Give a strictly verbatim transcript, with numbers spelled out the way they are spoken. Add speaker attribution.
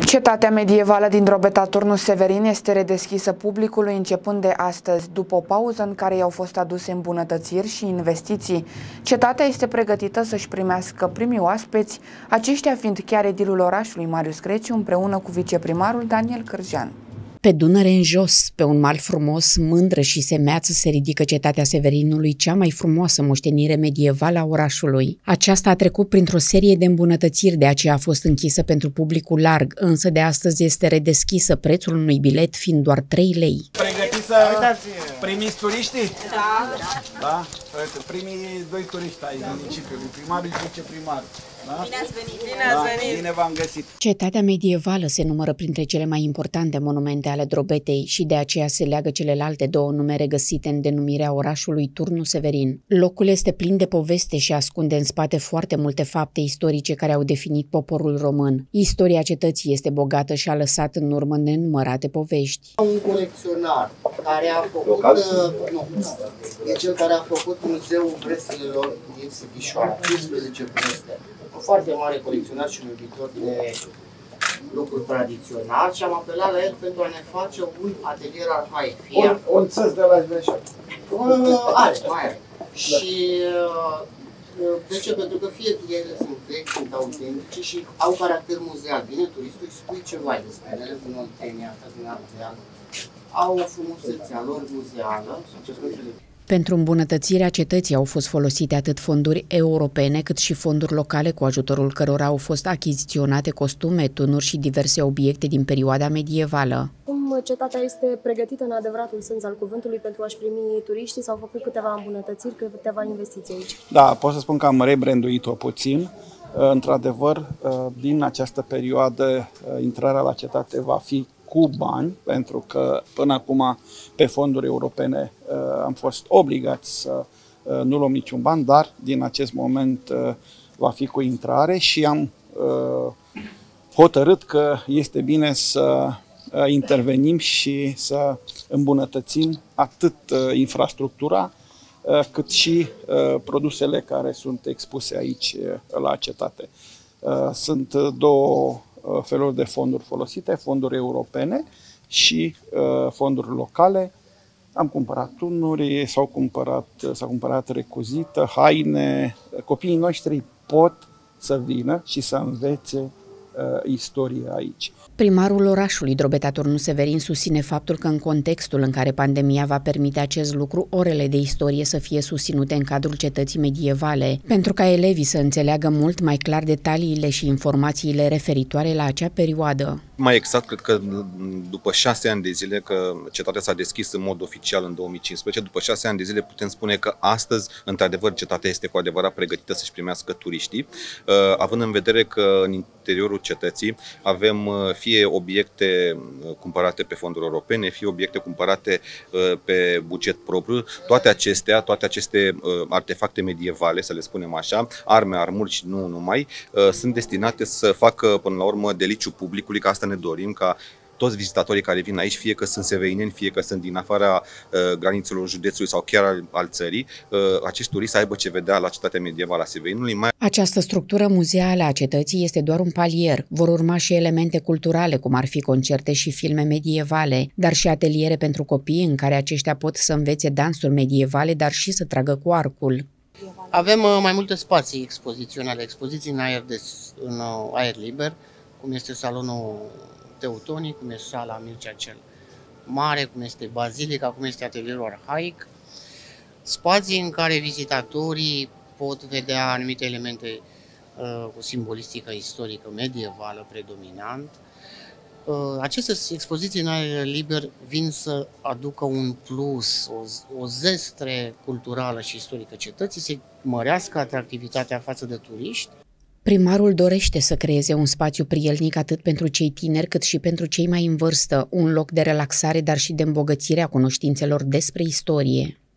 Speaker 1: Cetatea medievală din Drobeta Turnul Severin este redeschisă publicului începând de astăzi, după o pauză în care i-au fost aduse îmbunătățiri și investiții. Cetatea este pregătită să-și primească primii oaspeți, aceștia fiind chiar edilul orașului Marius Creciu împreună cu viceprimarul Daniel Cârjean.
Speaker 2: Pe Dunăre în jos, pe un mal frumos, mândră și semeață, se ridică cetatea Severinului, cea mai frumoasă moștenire medievală a orașului. Aceasta a trecut printr-o serie de îmbunătățiri, de aceea a fost închisă pentru publicul larg, însă de astăzi este redeschisă, prețul unui bilet fiind doar trei lei.
Speaker 3: Pregătiți să primiți turiștii?
Speaker 4: Da.
Speaker 3: Da? Primii doi turiști ai municipiului, primarul și viceprimarul. Da?
Speaker 4: Bine ați venit!
Speaker 3: Bine ați venit! Bine v-am găsit!
Speaker 2: Cetatea medievală se numără printre cele mai importante monumente ale Drobetei și de aceea se leagă celelalte două nume regăsite în denumirea orașului Turnul Severin. Locul este plin de poveste și ascunde în spate foarte multe fapte istorice care au definit poporul român. Istoria cetății este bogată și a lăsat în urmă nenumărate povești.
Speaker 5: Un colecționar care a făcut, uh, nu, e cel care a făcut Muzeul Breslelor din Sighișoara, cincisprezece breste. Un foarte mare colecționar și un iubitor de lucruri tradițional și am apelat la el pentru a ne face un atelier arhaic.
Speaker 3: Un, un țăs de la Jveșor.
Speaker 5: Uh, are, mai are. Și uh, de ce? Pentru că fie ele sunt vechi, sunt autentice și au caracter muzeal. Vine turistul și spui ceva despre ele, din Oltenia, din Ardeal. Au o frumusețe a lor muzeală și încercăm să le...
Speaker 2: Pentru îmbunătățirea cetății au fost folosite atât fonduri europene cât și fonduri locale, cu ajutorul cărora au fost achiziționate costume, tunuri și diverse obiecte din perioada medievală.
Speaker 6: Cum cetatea este pregătită în adevăratul sens al cuvântului pentru a-și primi turiștii, s-au făcut câteva îmbunătățiri, câteva investiții aici?
Speaker 3: Da, pot să spun că am rebranduit-o puțin. Într-adevăr, din această perioadă, intrarea la cetate va fi cu bani, pentru că până acum pe fonduri europene am fost obligați să nu luăm niciun ban, dar din acest moment va fi cu intrare și am hotărât că este bine să intervenim și să îmbunătățim atât infrastructura, cât și produsele care sunt expuse aici la cetate. Sunt două feluri de fonduri folosite, fonduri europene și uh, fonduri locale. Am cumpărat tunuri, s-au cumpărat, s-a cumpărat recuzită, haine. Copiii noștri pot să vină și să învețe uh, istorie aici.
Speaker 2: Primarul orașului Drobeta Turnul Severin susține faptul că în contextul în care pandemia va permite acest lucru, orele de istorie să fie susținute în cadrul cetății medievale, pentru ca elevii să înțeleagă mult mai clar detaliile și informațiile referitoare la acea perioadă.
Speaker 7: Mai exact, cred că după șase ani de zile, că cetatea s-a deschis în mod oficial în două mii cincisprezece, după șase ani de zile putem spune că astăzi, într-adevăr, cetatea este cu adevărat pregătită să-și primească turiștii, având în vedere că în interiorul cetății avem fie obiecte cumpărate pe fonduri europene, fie obiecte cumpărate pe buget propriu, toate acestea, toate aceste artefacte medievale, să le spunem așa, arme, armuri și nu numai, sunt destinate să facă până la urmă deliciu publicului, că asta ne dorim, ca toți vizitatorii care vin aici, fie că sunt severineni, fie că sunt din afara uh, granițelor județului sau chiar al, al țării, uh, acești turiști să aibă ce vedea la cetatea medievală a Severinului. Mai...
Speaker 2: Această structură muzeală a cetății este doar un palier. Vor urma și elemente culturale, cum ar fi concerte și filme medievale, dar și ateliere pentru copii în care aceștia pot să învețe dansuri medievale, dar și să tragă cu arcul.
Speaker 5: Avem uh, mai multe spații expoziționale, expoziții în aer, de, în uh, aer liber, cum este salonul Teutonic, cum este sala Mircea cel Mare, cum este bazilica, cum este atelierul arhaic, spații în care vizitatorii pot vedea anumite elemente uh, cu simbolistică istorică medievală predominant. Uh, aceste expoziții în aer liber vin să aducă un plus, o, o zestre culturală și istorică cetății, să mărească atractivitatea față de turiști.
Speaker 2: Primarul dorește să creeze un spațiu prielnic atât pentru cei tineri cât și pentru cei mai în vârstă, un loc de relaxare, dar și de îmbogățire a cunoștințelor despre istorie.